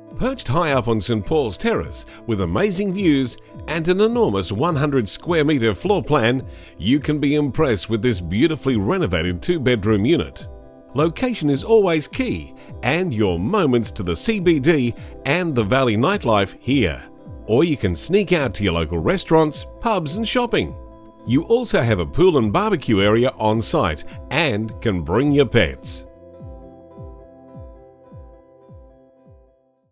Perched high up on St Paul's Terrace with amazing views and an enormous 100 square metre floor plan, you can be impressed with this beautifully renovated 2-bedroom unit. Location is always key, and your moments to the CBD and the Valley nightlife here. Or you can sneak out to your local restaurants, pubs and shopping. You also have a pool and barbecue area on site and can bring your pets.